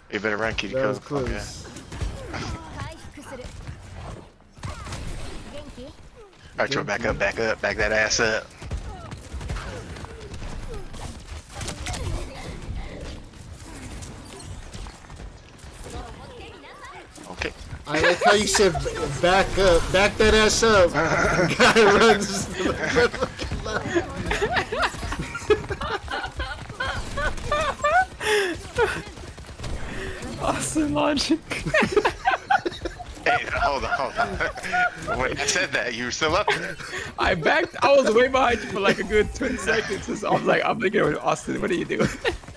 You better run, Kiriko. That was Oh, yeah. close. Alright, Troy, back up, back that ass up. Okay. I like how you said back up, back that ass up. Guy runs. Awesome logic. Hey, hold on. When I said that, you were still up there. I was way behind you for like a good 20 seconds. So I was like, I'm thinking, Austin, what are you doing?